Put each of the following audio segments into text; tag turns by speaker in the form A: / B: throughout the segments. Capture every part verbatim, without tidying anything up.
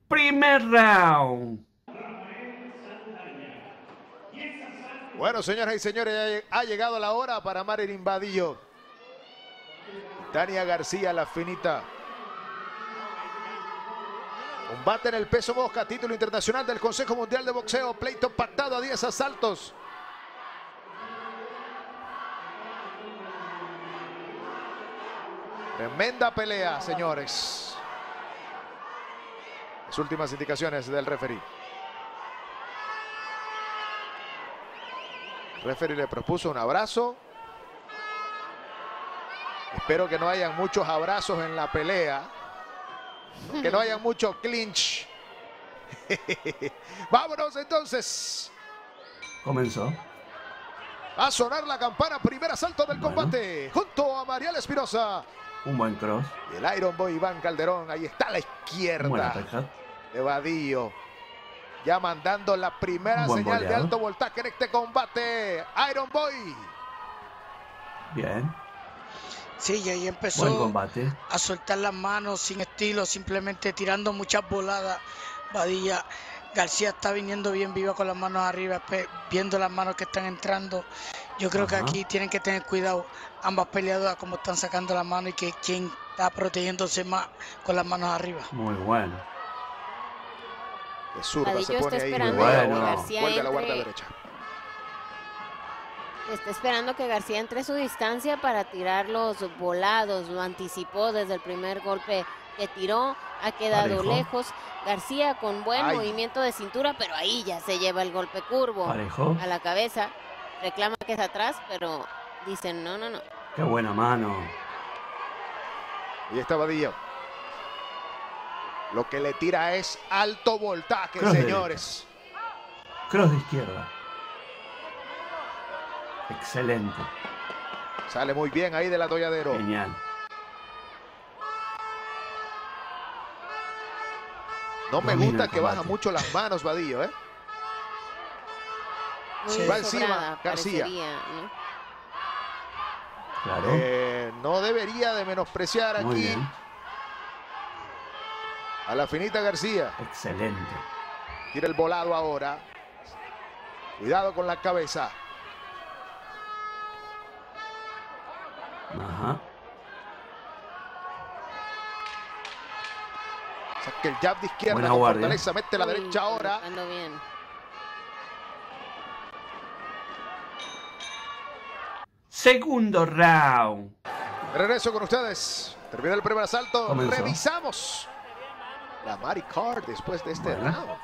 A: Primer round.
B: Bueno, señoras y señores, ha llegado la hora para Marilyn Vadillo. Tania García, la finita. Combate en el peso mosca, título internacional del Consejo Mundial de Boxeo. Pleito pactado a diez asaltos. Tremenda pelea, señores. Las últimas indicaciones del referee. El referee le propuso un abrazo. Espero que no hayan muchos abrazos en la pelea. Que no haya mucho clinch. Vámonos entonces.
A: Comenzó.
B: Va a sonar la campana. Primer asalto del
A: Bueno.
B: combate. Junto a Marial Espinosa.
A: Un buen cross.
B: Y el Iron Boy Iván Calderón. Ahí está a la
A: Buena
B: izquierda
A: uppercut.
B: de Vadillo. Ya mandando la primera
A: Buen
B: señal de
A: boleado.
B: alto voltaje en este combate. Iron Boy.
A: Bien.
C: Sí, y ahí
A: Buen
C: empezó
A: combate.
C: a soltar las manos sin estilo, simplemente tirando muchas voladas. Vadilla, García está viniendo bien viva con las manos arriba, pe- viendo las manos que están entrando. Yo creo que
A: Ajá.
C: aquí tienen que tener cuidado ambas peleadoras como están sacando las manos y que quien está protegiéndose más con las manos arriba.
A: Muy bueno.
B: De zurda se
D: Vadillo
B: pone
D: está
B: ahí.
D: esperando
A: Bueno.
D: que García
B: Vuelve a la guardia
D: entre,
B: derecha.
D: está esperando que García entre a su distancia para tirar los volados. Lo anticipó desde el primer golpe que tiró. Ha quedado
A: Parejo.
D: lejos. García con buen
B: Ay.
D: movimiento de cintura, pero ahí ya se lleva el golpe curvo
A: Parejo.
D: a la cabeza. Reclama que es atrás, pero dicen no, no, no.
A: Qué buena mano.
B: Ahí está Vadillo. Lo que le tira es alto voltaje,
A: Cross
B: señores.
A: Cross de izquierda. Excelente.
B: Sale muy bien ahí del atolladero.
A: Genial.
B: No me
A: Domina
B: gusta
A: el
B: que baja
A: combate.
B: mucho las manos, Vadillo, ¿eh?
D: Muy
C: Sí.
B: Va encima,
D: sobrada,
B: García.
D: parecería, ¿no?
A: Claro.
B: Eh, no debería de menospreciar
A: Muy
B: aquí
A: bien.
B: a la finita García.
A: Excelente.
B: Tira el volado ahora. Cuidado con la cabeza.
A: Ajá.
B: Saca el jab de izquierda
A: Buena
B: con
A: guardia.
B: fortaleza. Mete la
D: Uy,
B: derecha ahora.
D: colocando bien.
A: Segundo round.
B: De regreso con ustedes. Termina el primer asalto.
A: Comenzó.
B: Revisamos la Mari Card después de este
A: Bueno.
B: round.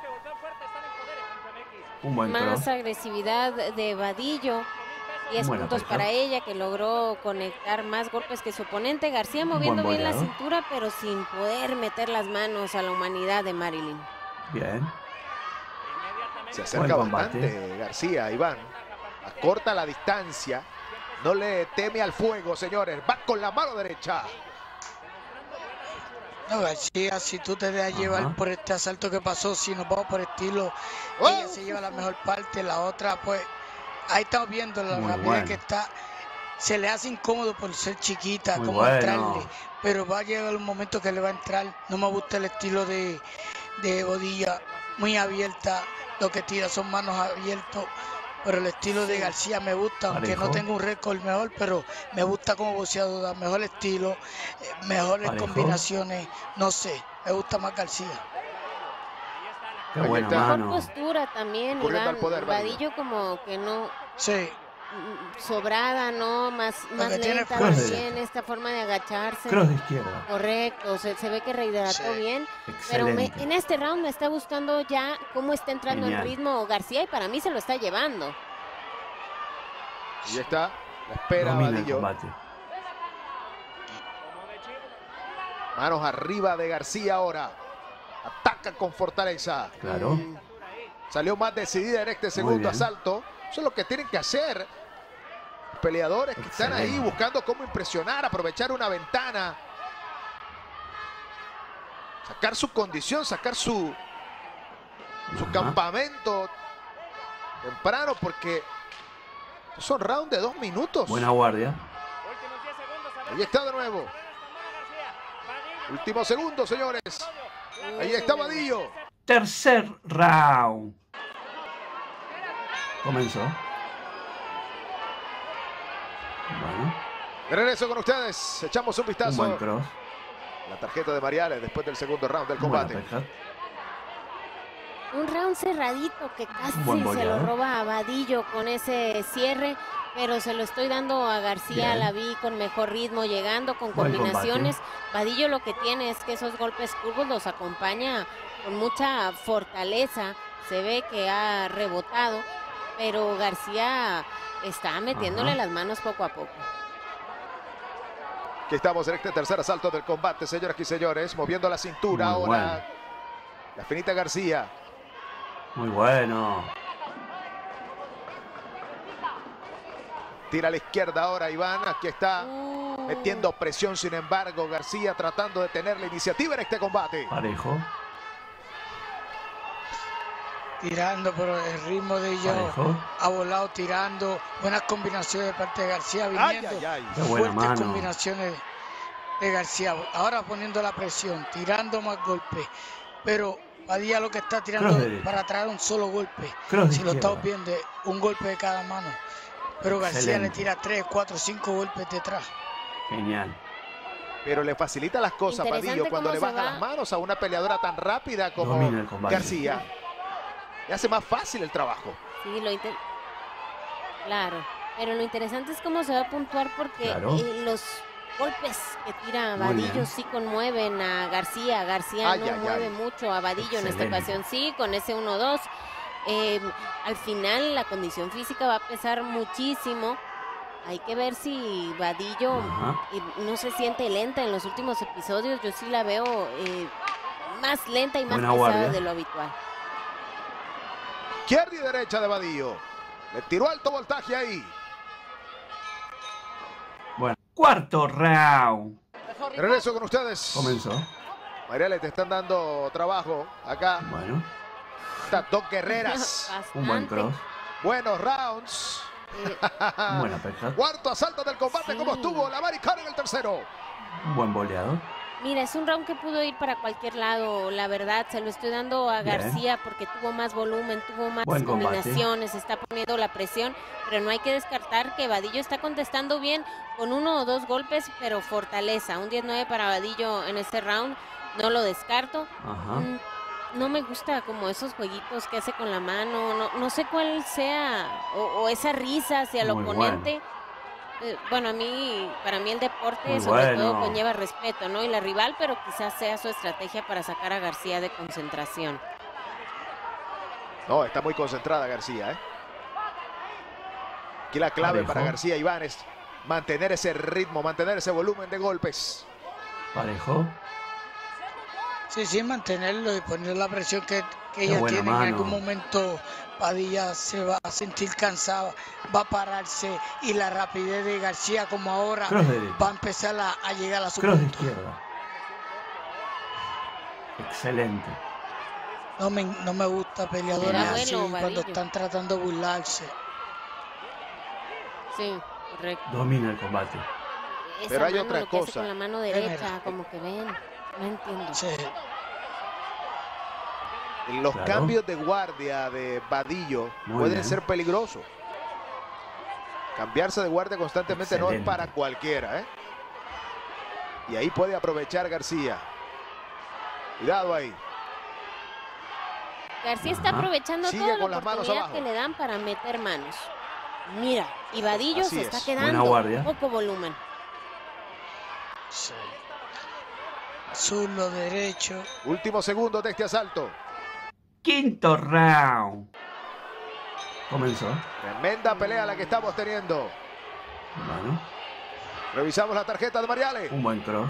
A: Un buen cross.
D: Más agresividad de Vadillo. diez
A: Buena
D: puntos
A: pelea.
D: para ella, que logró conectar más golpes que su oponente. García moviendo
A: Buen
D: bien la
A: boleado.
D: cintura, pero sin poder meter las manos a la humanidad de Marilyn.
A: Bien.
B: Se acerca
A: Buen combate.
B: bastante García, Iván. Acorta la distancia. No le teme al fuego, señores. Va con la mano derecha.
C: No, García, si tú te dejas
A: Ajá.
C: llevar por este asalto que pasó, si nos vamos por estilo,
B: ¡Oh!
C: ella se lleva la mejor parte, la otra, pues, ahí estamos viendo la
A: Muy
C: rapidez
A: bueno.
C: que está. Se le hace incómodo por ser chiquita,
A: Muy
C: como
A: bueno.
C: entrarle, pero va a llegar un momento que le va a entrar. No me gusta el estilo de, de Bodilla, muy abierta, lo que tira son manos abiertas, pero el estilo de García me gusta, aunque
A: Parejo.
C: no tengo un récord mejor, pero me gusta como boxeadora, mejor estilo, eh, mejores
A: Parejo.
C: combinaciones, no sé, me gusta más García.
A: Qué
B: Ahí
A: buena
B: está.
D: Mejor
A: mano.
D: postura también,
B: Corriendo
D: Iván.
B: al poder, Vadillo.
D: Vadillo como que no
C: Sí,
D: mm, sobrada, ¿no? Más, más
C: que tiene
D: lenta
A: fuerza.
D: también esta forma de agacharse.
A: Cross de izquierda.
D: Correcto, se, se ve que rehidrató
C: Sí.
D: bien. Pero me-
A: Excelente.
D: en este round me está gustando ya cómo está entrando
A: Genial.
D: en ritmo García y para mí se lo está llevando.
B: Y está. La espera
A: Domina el
B: Vadillo.
A: combate.
B: Manos arriba de García ahora. Ataca con fortaleza.
A: Claro.
D: Mm,
B: Salió más decidida en este segundo
A: bien.
B: asalto. Eso es lo que tienen que hacer. Peleadores que están ahí
A: Excelente.
B: buscando cómo impresionar, aprovechar una ventana. Sacar su condición, sacar su, su
A: Ajá.
B: campamento temprano, porque son rounds de dos minutos.
A: Buena guardia.
B: Ahí está de nuevo. Último segundo, señores. Ahí está Vadillo.
A: Tercer round. Comenzó. Bueno.
B: De regreso con ustedes. Echamos un
A: Un
B: vistazo.
A: buen cross.
B: La tarjeta de Mariales después del segundo round del combate.
A: Buena pesca.
D: Un round cerradito que casi
A: Buen
D: se lo
A: boleador.
D: roba a Vadillo con ese cierre, pero se lo estoy dando a García.
A: Bien.
D: La vi con mejor ritmo, llegando con
A: Buen
D: combinaciones. Vadillo lo que tiene es que esos golpes curvos los acompaña con mucha fortaleza. Se ve que ha rebotado, pero García está metiéndole
A: Ajá.
D: las manos poco a poco.
B: Aquí estamos en este tercer asalto del combate, señoras y señores. Moviendo la cintura
A: Muy
B: ahora.
A: bueno.
B: La finita García.
A: Muy bueno.
B: Tira a la izquierda ahora Iván. Aquí está
D: Uh,
B: metiendo presión, sin embargo, García tratando de tener la iniciativa en este combate.
A: Parejo.
C: Tirando, pero el ritmo de ellos
A: Parejo.
C: ha volado tirando. Buenas combinaciones de parte de García
B: Ay,
C: viniendo.
B: ay, ay.
A: Qué buena
C: Fuertes
A: mano.
C: combinaciones de García. Ahora poniendo la presión, tirando más golpes. Pero Padilla lo que está tirando
A: Cross derecho.
C: para traer un solo golpe.
A: Cross de
C: Si lo
A: izquierda.
C: estamos viendo, un golpe de cada mano. Pero García le
A: Excelente.
C: tira tres, cuatro, cinco golpes detrás.
A: Genial.
B: Pero le facilita las cosas,
D: Interesante
B: Vadillo, cuando
D: cómo
B: le
D: se
B: baja
D: va.
B: las manos a una peleadora tan rápida como
A: Domina el combate.
B: García. Le hace más fácil el trabajo.
D: Sí, lo inter- Claro, pero lo interesante es cómo se va a puntuar porque
A: Claro.
D: eh, los golpes que tira
A: Muy
D: Vadillo
A: bien.
D: sí conmueven a García. García
B: Ay,
D: no
B: ay,
D: mueve
B: ay.
D: mucho a Vadillo en esta
A: Excelente.
D: ocasión, sí, con ese uno dos. Eh, al final la condición física va a pesar muchísimo. Hay que ver si Vadillo
A: Ajá.
D: eh, no se siente lenta en los últimos episodios. Yo sí la veo eh, más lenta y más
A: Buena
D: pesada
A: guardia.
D: de lo habitual.
B: Izquierda y derecha de Vadillo. Le tiró alto voltaje ahí.
A: Bueno. Cuarto round.
B: De regreso con ustedes.
A: Comenzó.
B: Mariales, te están dando trabajo acá.
A: Bueno.
B: Estas dos guerreras.
A: Un buen
D: Bastante.
A: cross.
B: Buenos rounds.
D: Eh,
A: Buena pesca.
B: Cuarto asalto del combate.
D: Sí.
B: ¿Cómo estuvo la Maricana en el tercero?
A: Un buen boleador.
D: Mira, es un round que pudo ir para cualquier lado, la verdad, se lo estoy dando a
A: Bien.
D: García porque tuvo más volumen, tuvo más
A: Buen combate.
D: combinaciones, está poniendo la presión, pero no hay que descartar que Vadillo está contestando bien con uno o dos golpes, pero fortaleza, un diez nueve para Vadillo en este round, no lo descarto.
A: Ajá.
D: Mm, No me gusta como esos jueguitos que hace con la mano, no, no sé cuál sea, o, o esa risa hacia el
A: Muy
D: oponente. Eh, Bueno, a mí, para mí el deporte
A: Muy
D: sobre
A: bueno.
D: todo conlleva respeto, ¿no? Y la rival, pero quizás sea su estrategia para sacar a García de concentración.
B: No, está muy concentrada García, ¿eh? Aquí la clave
A: Parejo.
B: para García Iván es mantener ese ritmo, mantener ese volumen de golpes.
A: Parejo.
C: Sí, sí, mantenerlo y poner la presión que, que ella
A: buena
C: tiene. En
A: mano.
C: algún momento Padilla se va a sentir cansada, va a pararse y la rapidez de García como ahora
A: Cross derecho.
C: va a empezar a, a llegar a su
A: Cross de
C: punto.
A: izquierda. Excelente.
C: No me, no me gusta peleadoras
A: Era
C: así
D: bueno,
C: cuando
D: Vadillo.
C: están tratando de burlarse.
D: Sí, correcto.
A: Domina el combate.
D: Esa
B: Pero hay
D: mano,
B: otra
D: lo que hace
B: cosa.
D: con la mano
C: Déjeme
D: derecha,
C: respeto.
D: como que ven, no entiendo.
C: Sí.
B: Los
A: Claro.
B: cambios de guardia de Vadillo
A: Muy
B: pueden
A: bien.
B: ser peligrosos. Cambiarse de guardia constantemente no es
A: Excelente.
B: para cualquiera, ¿eh? Y ahí puede aprovechar García. Cuidado ahí.
D: García está
A: Ajá.
D: aprovechando
B: Sigue
D: toda la
B: con las manos
D: oportunidad
B: abajo.
D: que le dan para meter manos. Mira, y Vadillo
B: Así
D: se
B: es.
D: está
A: Buena
D: quedando
A: guardia.
D: poco volumen.
C: Sí. Zurdo derecho.
B: Últimos segundos de este asalto.
A: Quinto round. Comenzó.
B: Tremenda pelea la que estamos teniendo.
A: Bueno.
B: Revisamos la tarjeta de Mariales.
A: Un buen cross.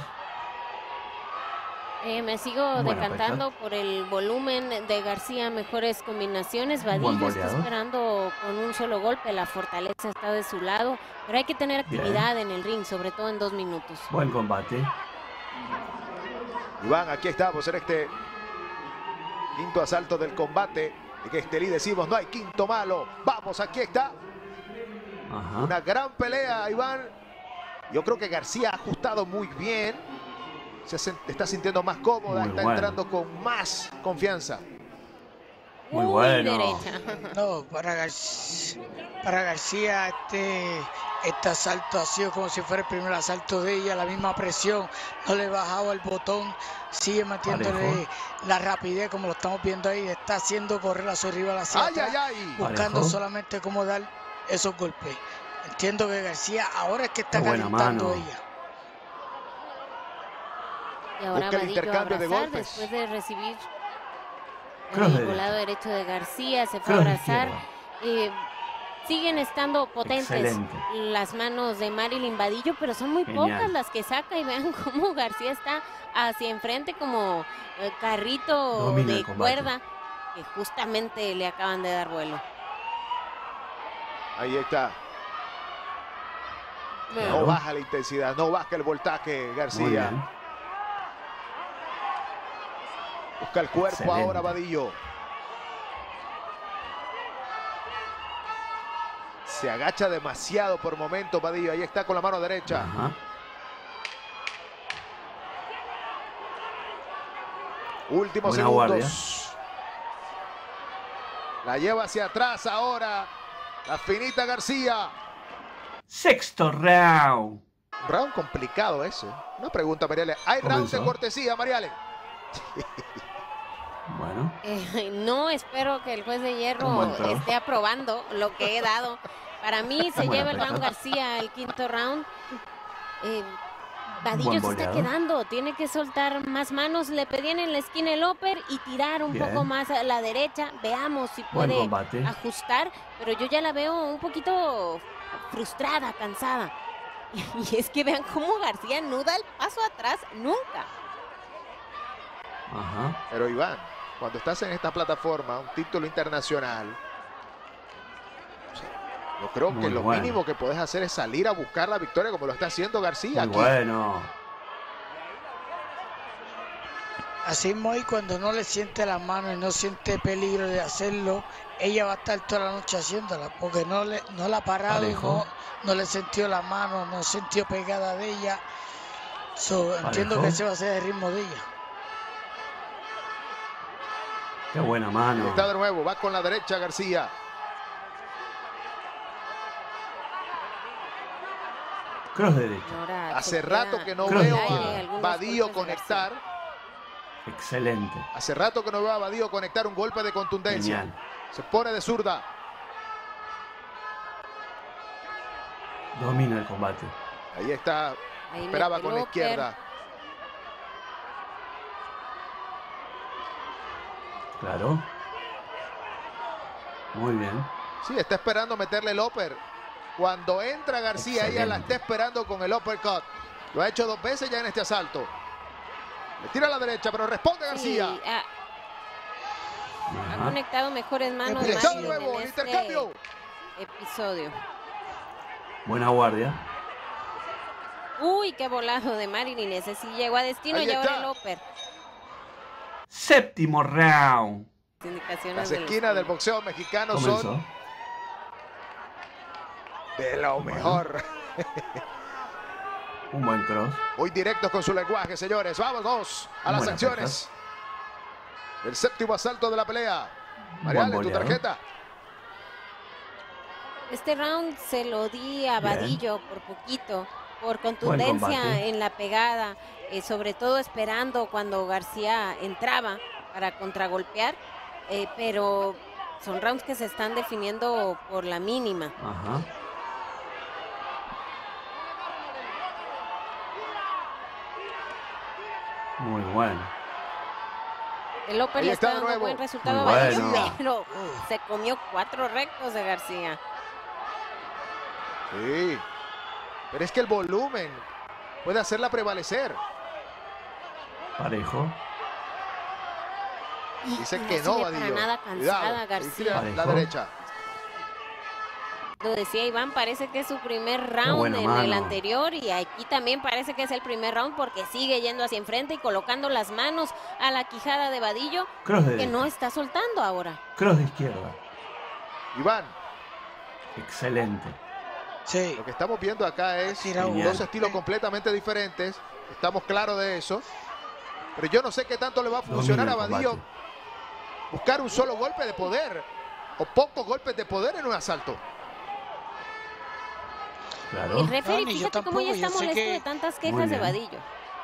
D: Eh, me sigo
A: Buena
D: decantando por el volumen de García, mejores combinaciones.
A: Buen
D: Vadillo está
A: boleador.
D: esperando con un solo golpe, la fortaleza está de su lado, pero hay que tener
A: Bien.
D: actividad en el ring, sobre todo en dos minutos.
A: Buen combate.
B: Iván, aquí estamos en este quinto asalto del combate. En este líder decimos, no hay quinto malo. Vamos, aquí está.
A: Ajá.
B: Una gran pelea, Iván. Yo creo que García ha ajustado muy bien. se está sintiendo más cómoda,
A: Muy
B: está
A: bueno.
B: entrando con más confianza.
A: Muy
D: Uy,
A: bueno.
D: derecha.
C: No, para García, para García este, este asalto ha sido como si fuera el primer asalto de ella, la misma presión, no le bajaba el botón, sigue manteniéndole
A: Parejo.
C: la rapidez como lo estamos viendo ahí, está haciendo correr a su rival hacia
B: ¡Ay,
C: atrás,
B: ay, ay!
C: buscando
A: Parejo.
C: solamente cómo dar esos golpes. Entiendo que García ahora es que está
A: Qué buena
C: calentando
A: mano.
C: ella.
D: Y ahora
B: Busca el
D: Vadillo a
B: intercambio de
D: abrazar
B: golpes.
D: después de recibir
A: Cross
D: el
A: derecha.
D: volado derecho de García, se fue a
A: Cross de
D: abrazar.
A: izquierda.
D: Eh, siguen estando potentes
A: Excelente.
D: las manos de Marilyn Vadillo, pero son muy
A: Genial.
D: pocas las que saca y vean cómo García está hacia enfrente como eh, carrito
A: Domina
D: de
A: el combate.
D: cuerda que justamente le acaban de dar vuelo.
B: Ahí está. No
A: Claro.
B: baja la intensidad, no baja el voltaje
A: Muy
B: García.
A: bien.
B: Busca el cuerpo
A: Excelente.
B: ahora Vadillo. Se agacha demasiado por momento Vadillo. Ahí está con la mano derecha.
A: Ajá.
B: Últimos
A: Buena
B: segundos. La lleva hacia atrás ahora. La finita García.
A: Sexto round.
B: Un round complicado ese. Una pregunta, Mariale. ¿Hay round de
A: Comenzó.
B: cortesía, Mariale?
A: Bueno.
D: Eh, no espero que el juez de
A: Un
D: hierro
A: buen throw.
D: esté aprobando lo que he dado. Para mí se
A: Buena
D: lleva el
A: pelota.
D: round García el quinto round. Eh, Vadillo
A: Buen
D: se está
A: boleado.
D: quedando, tiene que soltar más manos. Le pedían en la esquina el upper y tirar un
A: Bien.
D: poco más a la derecha. Veamos si
A: Buen
D: puede
A: combate.
D: ajustar, pero yo ya la veo un poquito frustrada, cansada. Y es que vean cómo García no da el paso atrás nunca.
A: Ajá.
B: Pero Iván, cuando estás en esta plataforma, un título internacional, yo creo
A: Muy
B: que lo
A: bueno.
B: mínimo que puedes hacer es salir a buscar la victoria como lo está haciendo García
A: Muy
B: aquí.
A: bueno.
C: Así mismo y cuando no le siente la mano y no siente peligro de hacerlo, ella va a estar toda la noche haciéndola, porque no, le, no la ha parado,
A: Parejo.
C: no, no le sintió la mano, no sintió pegada de ella. So, entiendo
A: Parejo.
C: que ese va a ser el ritmo de ella.
A: Qué buena
B: Ahí
A: mano.
B: está de nuevo, va con la derecha García.
A: Cross derecha.
D: Ahora
B: Hace
D: se
B: rato
D: queda
B: que no
A: Creo
B: veo
A: que
B: a
D: algunos
B: Vadillo
D: golpes de García.
B: conectar.
A: Excelente.
B: Hace rato que no veo a Vadillo conectar un golpe de contundencia.
A: Genial.
B: Se pone de zurda.
A: Domina el combate.
B: Ahí está.
D: Ahí
B: Esperaba
D: mete
B: con la
D: el upper.
B: izquierda.
A: Claro. Muy bien.
B: Sí, está esperando meterle el upper. Cuando entra García, ella la
A: Excelente.
B: está esperando con el uppercut. Lo ha hecho dos veces ya en este asalto. Le tira a la derecha, pero responde García.
D: Sí, ha, ha
A: Ajá.
D: conectado mejores manos
B: Y está de
D: Marilyn
B: nuevo,
D: en
B: el
D: este
B: intercambio.
D: episodio.
A: Buena guardia.
D: Uy, qué volado de Marilyn. Ese sí llegó a destino
B: Ahí
D: y ahora
B: está.
D: el upper.
A: Séptimo round.
D: Indicaciones
B: Las
D: de la
B: esquinas del
D: esquina.
B: boxeo mexicano
A: Comenzó.
B: son de lo
A: Bueno.
B: mejor.
A: Un buen cross.
B: Muy directos con su lenguaje, señores. Vamos a las
A: Buenas
B: acciones. El séptimo asalto de la pelea. Mariale, tu
A: boleado.
B: tarjeta.
D: Este round se lo di a
A: Bien.
D: Vadillo por poquito, por
A: combate.
D: contundencia en la pegada, eh, sobre todo esperando cuando García entraba para contragolpear, eh, pero son rounds que se están definiendo por la mínima.
A: Ajá. Muy bueno.
D: El upper
B: Ahí
D: le
B: está
D: está
B: de
D: dando
B: nuevo.
D: buen resultado
A: Muy
D: a Vadillo,
A: bueno.
D: pero se comió cuatro rectos de García.
B: Sí. Pero es que el volumen puede hacerla prevalecer.
A: Parejo.
B: Dice
D: No
B: que
D: se
B: no,
D: ve para
B: Vadillo.
D: nada cansada
B: Cuidado. Ahí
D: García.
B: tira la
A: Parejo.
B: derecha.
D: Lo decía Iván, parece que es su primer round
A: buena
D: en el
A: mano.
D: anterior y aquí también parece que es el primer round porque sigue yendo hacia enfrente y colocando las manos a la quijada de Vadillo
A: Cross
D: que
A: derecha.
D: no está soltando ahora.
A: Cross de izquierda.
B: Iván.
A: Excelente.
C: Sí.
B: Lo que estamos viendo acá es
C: Tirado
B: dos
A: golpe.
B: estilos completamente diferentes. Estamos claros de eso. Pero yo no sé qué tanto le va a funcionar a
A: Domina el
B: Vadillo
A: combate.
B: buscar un solo golpe de poder o pocos golpes de poder en un asalto.
A: Claro.
D: El referee,
C: No, ni yo
D: fíjate cómo ya
C: tampoco,
D: está
C: yo sé
D: molesto
C: que-
D: de tantas
A: Muy
D: quejas de
A: bien.
D: Vadillo.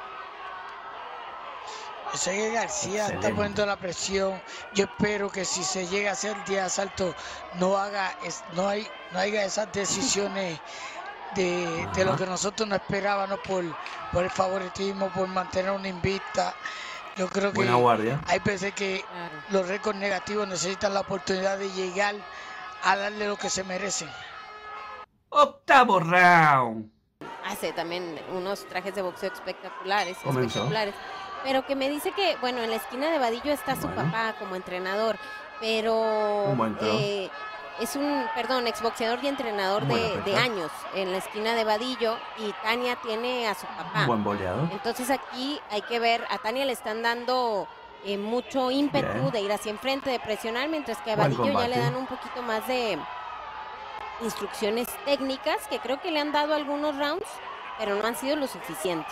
C: Yo sé que García está
A: Excelente.
C: poniendo la presión. Yo espero que si se llega a hacer el día de asalto no haga, es- no hay, no haya esas decisiones de, de lo
A: Ajá.
C: que nosotros no esperábamos por, por el favoritismo, por mantener una invicta. Yo creo que
A: Buena guardia.
C: hay veces que
D: Claro.
C: los récords negativos necesitan la oportunidad de llegar a darle lo que se merecen.
A: Octavo round.
D: Hace también unos trajes de boxeo espectaculares,
A: Comenzó.
D: espectaculares. Pero que me dice que, bueno, en la esquina de Vadillo está su
A: Bueno.
D: papá como entrenador, pero
A: Un buen cross.
D: eh, es un, perdón, exboxeador y entrenador
A: Buena
D: de, de
A: pesca.
D: años en la esquina de Vadillo, y Tania tiene a su papá.
A: Buen boleado.
D: Entonces aquí hay que ver, a Tania le están dando eh, mucho ímpetu
A: Bien.
D: de ir hacia enfrente, de presionar, mientras que a
A: Buen
D: Vadillo ya
A: combate.
D: le dan un poquito más de instrucciones técnicas, que creo que le han dado algunos rounds, pero no han sido lo suficientes.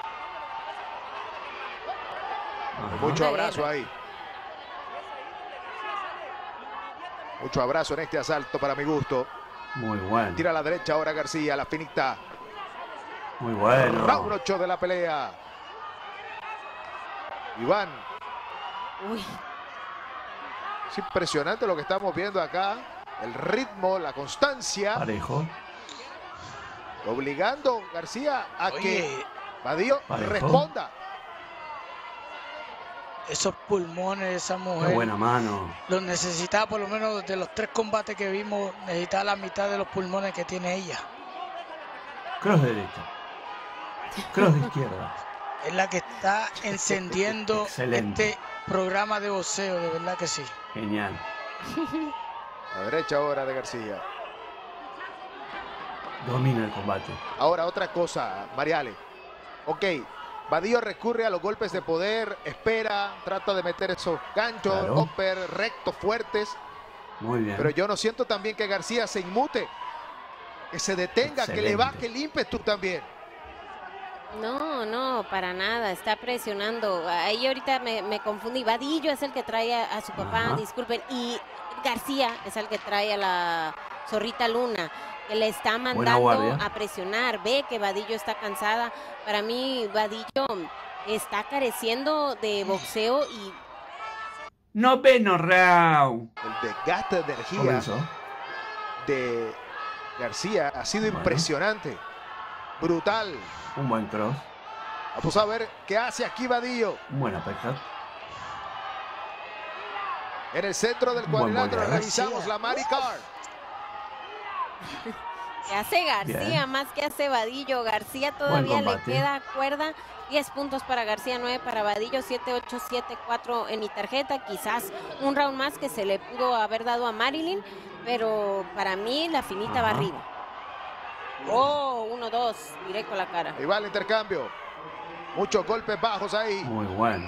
A: Ajá.
B: Mucho
D: Una
B: abrazo
D: guerra.
B: ahí. Mucho abrazo en este asalto para mi gusto.
A: Muy bueno.
B: Tira a la derecha ahora García, la finita.
A: Muy bueno.
B: Round ocho de la pelea. Iván,
D: Uy,
B: es impresionante lo que estamos viendo acá. El ritmo, la constancia,
A: Parejo.
B: obligando García a que
C: Oye,
B: Vadillo
A: Parejo.
B: responda.
C: esos pulmones de esa
A: Qué
C: mujer
A: buena mano.
C: los necesitaba, por lo menos de los tres combates que vimos, necesitaba la mitad de los pulmones que tiene ella.
A: Cross derecha. Cross de izquierda.
C: Es la que está encendiendo
A: Excelente.
C: este programa de boxeo, de verdad que sí.
A: Genial.
B: La derecha ahora de García.
A: Domina el combate.
B: Ahora otra cosa, Mariale. Ok, Vadillo recurre a los golpes de poder, espera, trata de meter esos ganchos,
A: Claro.
B: upper, rectos, fuertes.
A: Muy bien.
B: Pero yo no siento también que García se inmute, que se detenga, que le
A: Excelente.
B: baje el ímpetu también.
D: no, no, para nada, está presionando. Ahí ahorita me, me confundí. Vadillo es el que trae a, a su papá,
A: Ajá.
D: disculpen, y García es el que trae a la Zorrita Luna, que le está mandando
A: guardia.
D: a presionar. Ve que Vadillo está cansada. Para mí, Vadillo está careciendo de boxeo y
A: Noveno round.
B: El desgaste de energía
A: Comenzó.
B: de García ha sido
A: Bueno.
B: impresionante, brutal.
A: Un buen cross.
B: Vamos a ver qué hace aquí Vadillo.
A: Buena pesca.
B: En el centro del
A: Un buen
B: cuadrilátero
A: boleado.
B: revisamos la Mari Card.
D: que hace García
A: Bien.
D: más que hace Vadillo. García todavía le
A: combate.
D: queda cuerda. diez puntos para García, nueve para Vadillo, siete ocho, siete cuatro en mi tarjeta. Quizás un round más que se le pudo haber dado a Marilyn, pero para mí la finita va
A: Ajá.
D: arriba. Oh, uno dos, directo a la cara.
B: Ahí va el intercambio. Muchos golpes bajos ahí.
A: Muy bueno.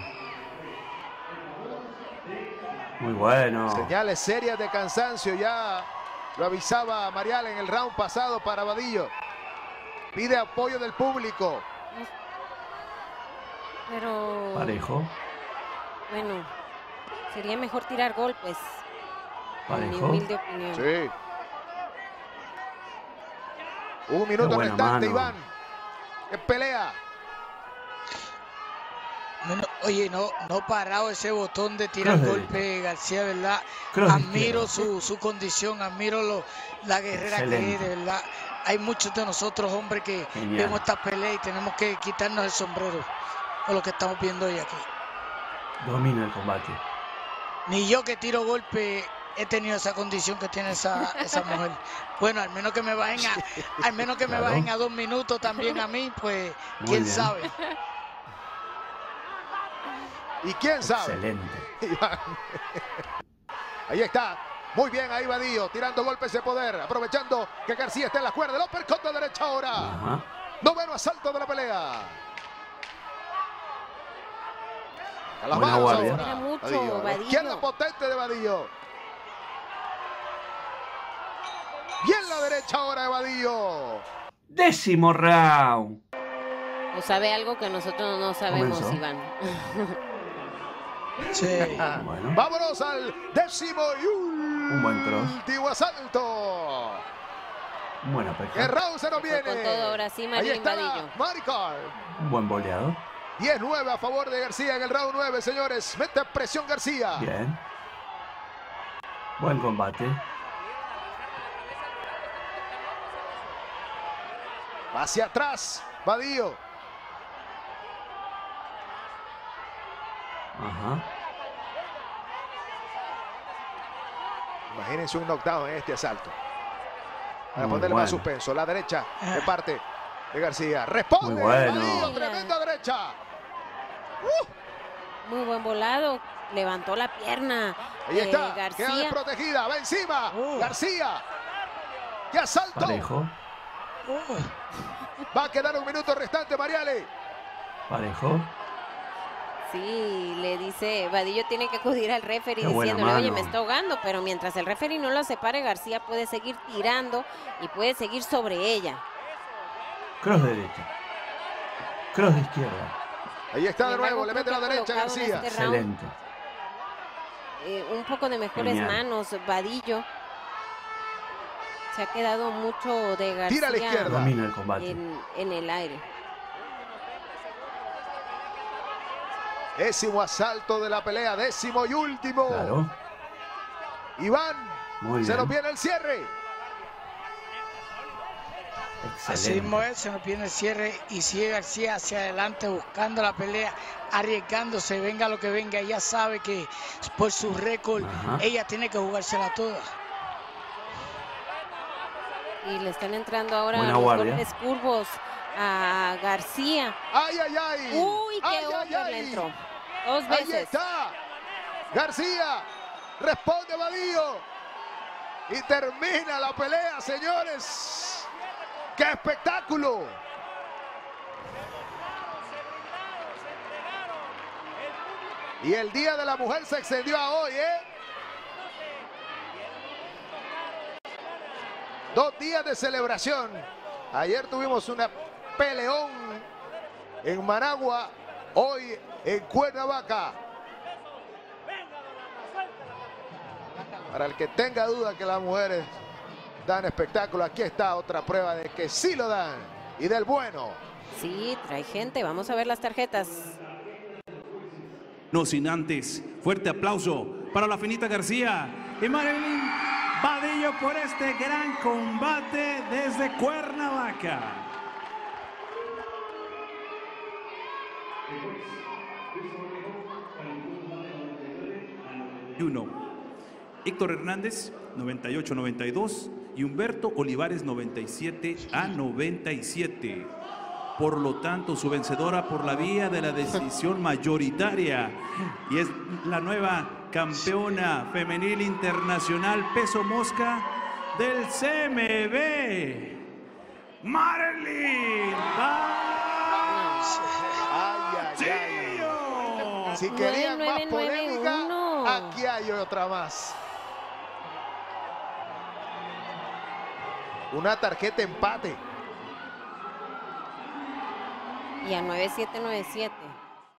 A: Muy bueno.
B: Señales serias de cansancio, ya lo avisaba Marial en el round pasado para Vadillo. Pide apoyo del público.
D: Pero
A: Parejo.
D: bueno, sería mejor tirar golpes, en mi
A: Parejo.
D: humilde opinión.
B: Sí. Un minuto
A: buena
B: restante,
A: mano.
B: Iván. ¡Qué pelea!
C: Bueno, oye, no, no parado ese botón de tirar
A: Cross
C: golpe, García, ¿verdad?
A: Cross de
C: Admiro
A: izquierda.
C: su, su condición, admiro lo, la guerrera que
A: Excelente.
C: es, de verdad. Hay muchos de nosotros, hombres, que
A: Genial.
C: vemos estas peleas y tenemos que quitarnos el sombrero por lo que estamos viendo hoy aquí.
A: Domina el combate.
C: Ni yo que tiro golpe he tenido esa condición que tiene esa, esa mujer. Bueno, al menos que me bajen a, al menos que me
A: Claro.
C: bajen a dos minutos también a mí, pues
A: Muy
C: quién
A: bien.
C: sabe.
B: ¿Y quién sabe?
A: Excelente.
B: Iván. Ahí está. Muy bien ahí Vadillo, tirando golpes de poder, aprovechando que García está en la cuerda. El uppercut de derecha ahora.
A: Ajá.
B: Noveno asalto de la pelea. A las
A: Buena
B: manos
A: guardia.
B: ahora.
D: Era mucho,
B: Vadillo. La
D: Vadillo.
B: izquierda potente de Vadillo. Y en la derecha ahora Evadillo.
A: Décimo round.
D: O sabe algo que nosotros no sabemos,
A: Comenzó.
D: Iván.
C: Sí.
A: Bueno.
B: Vámonos al décimo y
A: Un buen cross.
B: último asalto.
A: Buena
B: Que
A: pesca.
B: round se nos
D: Fue
B: viene.
D: con todo ahora sí,
B: Ahí
D: Marín
B: está
D: Vadillo.
B: Maricar.
A: Un buen boleado.
B: diez nueve a favor de García en el round nueve, señores. Mete presión García.
A: Bien. Buen combate.
B: Hacia atrás, Vadillo.
A: Ajá.
B: Imagínense un knockdown en este asalto. Para
A: Muy
B: ponerle más
A: bueno.
B: suspenso. La derecha de parte de García. Responde.
A: Muy bueno.
B: Vadillo, tremenda derecha. Uh,
D: Muy buen volado. Levantó la pierna.
B: ahí
D: eh,
B: está. Queda
D: García.
B: desprotegida. Va encima.
C: Uh.
B: García. ¡Qué asalto!
A: Parejo.
B: Va a quedar un minuto restante, Mariale.
A: Parejo.
D: Sí, le dice, Vadillo tiene que acudir al referee
A: Qué buena
D: diciéndole, oye,
A: mano.
D: me está ahogando, pero mientras el referee no lo separe, García puede seguir tirando y puede seguir sobre ella.
A: Cross derecha. Cross de izquierda.
B: Ahí está de
D: Sin embargo,
B: nuevo. Le
D: creo
B: mete la
D: que ha
B: derecha
D: colocado en
B: García.
D: este round
A: Excelente.
D: eh, un poco de mejores
A: Genial.
D: manos, Vadillo. Se ha quedado mucho de García
B: Tira a la izquierda.
A: Domina el combate.
D: en, en el aire.
B: Décimo asalto de la pelea. Décimo y último.
A: Claro.
B: Iván.
A: Muy
B: Se nos
A: bien.
B: viene el cierre.
C: Así mismo
A: Excelente.
C: es, se nos viene el cierre y sigue García hacia adelante buscando la pelea, arriesgándose, venga lo que venga. Ella sabe que por su récord
A: Ajá.
C: ella tiene que jugársela toda.
D: Y le están entrando ahora
A: Buena
D: los
A: guardia.
D: golpes curvos a García.
B: ¡Ay, ay, ay!
D: Uy, qué
B: ¡Ay, ay,
D: upper le
B: ay!
D: entró. Dos
B: Ahí
D: veces.
B: está. García. Responde Vadillo. Y termina la pelea, señores. ¡Qué espectáculo! Y el Día de la Mujer se extendió a hoy, ¿eh? Dos días de celebración. Ayer tuvimos una peleón en Managua, hoy en Cuernavaca. Para el que tenga duda que las mujeres dan espectáculo, aquí está otra prueba de que sí lo dan y del bueno.
D: Sí, trae gente. Vamos a ver las tarjetas.
E: No sin antes, fuerte aplauso para la Finita García y Marilyn Vadillo por este gran combate desde Cuernavaca. Uno. Héctor Hernández, noventa y ocho a noventa y dos, y Humberto Olivares, noventa y siete a noventa y siete. Por lo tanto, su vencedora por la vía de la decisión mayoritaria y es la nueva campeona femenil internacional peso mosca del C M B, Marilyn
B: Ay, ay, ay. Si querían más
D: nueve nueve nueve
B: polémica,
D: uno.
B: aquí hay otra más. Una tarjeta empate.
D: Y a nueve siete nueve siete.